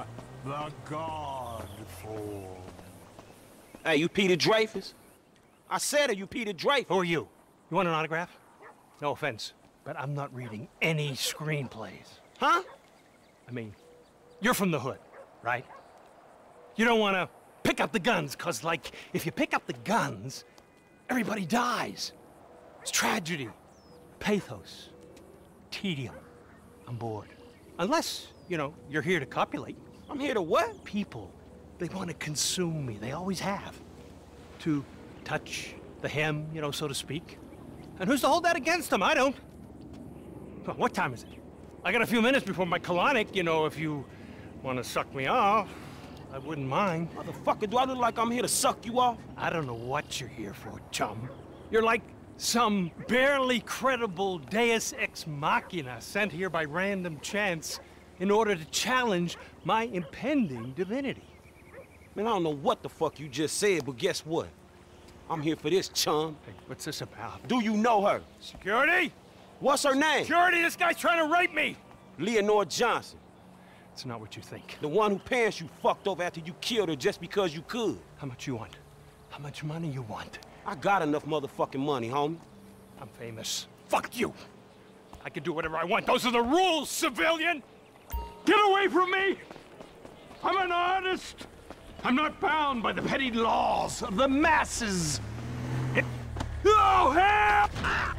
The God form. Hey, you Peter Dreyfuss? I said it, you Peter Dreyfuss. Who are you? You want an autograph? No offense, but I'm not reading any screenplays. Huh? I mean, you're from the hood, right? You don't want to pick up the guns, because, like, if you pick up the guns, everybody dies. It's tragedy, pathos, tedium. I'm bored. Unless, you know, you're here to copulate. I'm here to what? People, they want to consume me. They always have. To touch the hem, you know, so to speak. And who's to hold that against them? I don't. Well, what time is it? I got a few minutes before my colonic, you know, if you want to suck me off, I wouldn't mind. Motherfucker, do I look like I'm here to suck you off? I don't know what you're here for, chum. You're like some barely credible deus ex machina sent here by random chance in order to challenge my impending divinity. Man, I don't know what the fuck you just said, but guess what? I'm here for this, chum. Hey, what's this about? Do you know her? Security? What's her name? Security, this guy's trying to rape me! Leonore Johnson. It's not what you think. The one who pants you fucked over after you killed her just because you could. How much you want? How much money you want? I got enough motherfucking money, homie. I'm famous. Fuck you! I can do whatever I want. Those are the rules, civilian! Get away from me! I'm an artist! I'm not bound by the petty laws of the masses! Oh, help!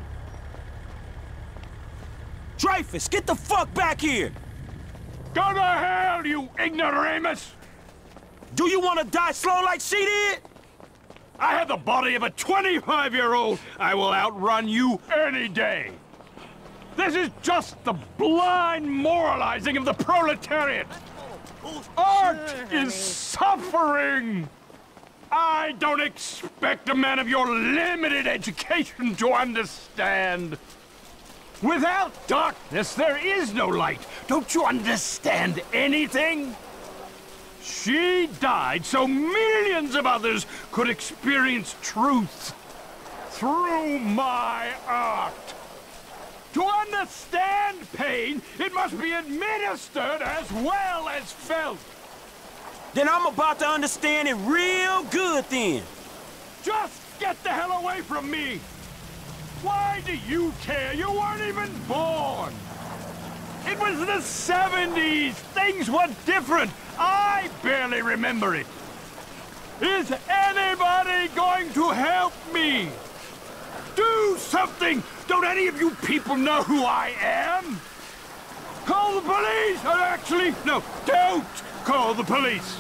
Dreyfuss, get the fuck back here! Go to hell, you ignoramus! Do you want to die slow like she did? I have the body of a 25-year-old. I will outrun you any day. This is just the blind moralizing of the proletariat. Art is suffering. I don't expect a man of your limited education to understand. Without darkness, there is no light. Don't you understand anything? She died so millions of others could experience truth through my art. To understand pain, it must be administered as well as felt. Then I'm about to understand it real good then. Just get the hell away from me! Why do you care? You weren't even born! It was the 70s! Things were different! I barely remember it! Is anybody going to help me? Do something! Don't any of you people know who I am? Call the police! Or actually, no, don't call the police!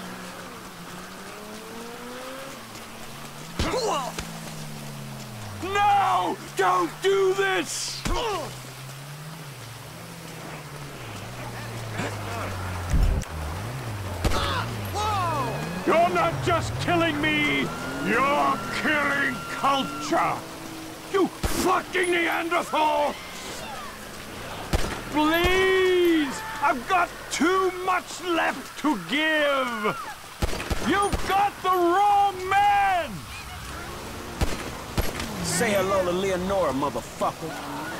No! Don't do this! You're not just killing me, you're killing culture! You fucking Neanderthal! Please! I've got too much left to give! You've got the wrong man! Say hello to Leonora, motherfucker.